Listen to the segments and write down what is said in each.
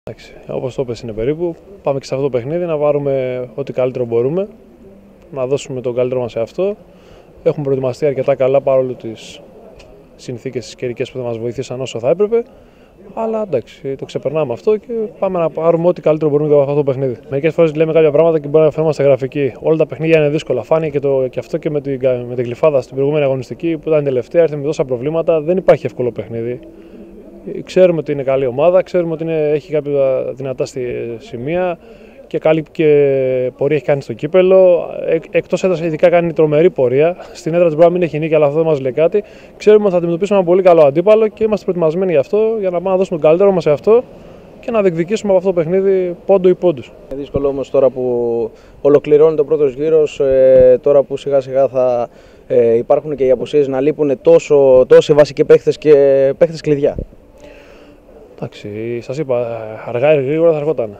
Όπως το είπες, είναι περίπου. Πάμε και σε αυτό το παιχνίδι να πάρουμε ό,τι καλύτερο μπορούμε, να δώσουμε τον καλύτερο μας σε αυτό. Έχουμε προετοιμαστεί αρκετά καλά παρόλο τις συνθήκες τις καιρικές που δεν μας βοήθησαν όσο θα έπρεπε. Αλλά εντάξει, το ξεπερνάμε αυτό και πάμε να πάρουμε ό,τι καλύτερο μπορούμε για αυτό το παιχνίδι. Μερικές φορές λέμε κάποια πράγματα και μπορεί να φαίνομαστε γραφικοί. Όλα τα παιχνίδια είναι δύσκολα. Φάνηκε και αυτό και με την Γλυφάδα στην προηγούμενη αγωνιστική που ήταν τελευταία, ήρθε με τόσα προβλήματα. Δεν υπάρχει εύκολο παιχνίδι. Ξέρουμε ότι είναι καλή ομάδα, ξέρουμε ότι έχει κάποια δυνατά σημεία και καλή πορεία έχει κάνει στο κύπελο. Εκτός έδρας, ειδικά κάνει τρομερή πορεία. Στην έδρα της μπορεί να μην έχει νίκη, αλλά αυτό δεν μας λέει κάτι. Ξέρουμε ότι θα αντιμετωπίσουμε ένα πολύ καλό αντίπαλο και είμαστε προετοιμασμένοι γι' αυτό για να πάμε να δώσουμε τον καλύτερο μας σε αυτό και να διεκδικήσουμε από αυτό το παιχνίδι πόντο ή πόντους. Είναι δύσκολο όμως τώρα που ολοκληρώνει το πρώτος γύρος, τώρα που σιγά σιγά θα υπάρχουν και οι απουσίες, να λείπουν τόσοι βασικοί παίχτες και παίχτες κλειδιά. Εντάξει, σας είπα, αργά ή γρήγορα θα ερχόταν.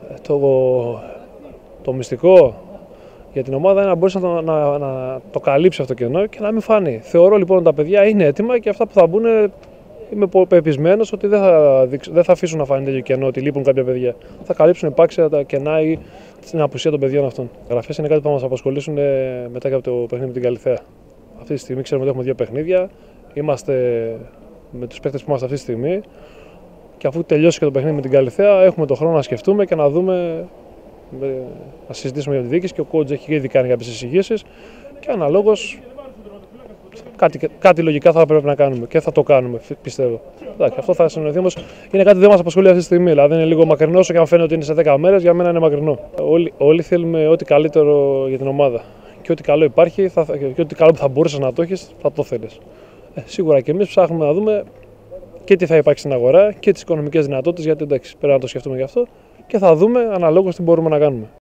Το μυστικό για την ομάδα είναι να μπορείς να το καλύψει αυτό το κενό και να μην φανεί. Θεωρώ λοιπόν ότι τα παιδιά είναι έτοιμα και αυτά που θα μπουν είμαι πεπισμένος ότι δεν θα αφήσουν να φανεί τέτοιο κενό, ότι λείπουν κάποια παιδιά. Θα καλύψουν επάξια τα κενά ή την απουσία των παιδιών αυτών. Οι γραφές είναι κάτι που θα μας απασχολήσουν μετά και από το παιχνίδι με την Καλιθέα. Αυτή τη στιγμή ξέρουμε ότι έχουμε 2 παιχνίδια. Είμαστε με τους παίκτες που είμαστε αυτή τη στιγμή. Και αφού τελειώσει και το παιχνίδι με την Καλιθέα, έχουμε τον χρόνο να σκεφτούμε και να δούμε, να συζητήσουμε για τη διοίκηση και ο coach έχει ήδη κάνει κάποιες εισηγήσεις και αναλόγως κάτι λογικά θα πρέπει να κάνουμε και θα το κάνουμε, πιστεύω. Εντάξει, αυτό θα συνοηθεί όμως, είναι κάτι που δεν μας απασχολεί αυτή τη στιγμή. Δηλαδή είναι λίγο μακρινό, όσο και αν φαίνεται ότι είναι σε 10 μέρες, για μένα είναι μακρινό. Όλοι θέλουμε ό,τι καλύτερο για την ομάδα. Και ό,τι καλό υπάρχει και ό,τι καλό που θα μπορούσες να το έχεις, θα το θέλεις. Σίγουρα και εμείς ψάχνουμε να δούμε και τι θα υπάρξει στην αγορά και τις οικονομικές δυνατότητες, γιατί εντάξει, πρέπει να το σκεφτούμε γι' αυτό και θα δούμε αναλόγως τι μπορούμε να κάνουμε.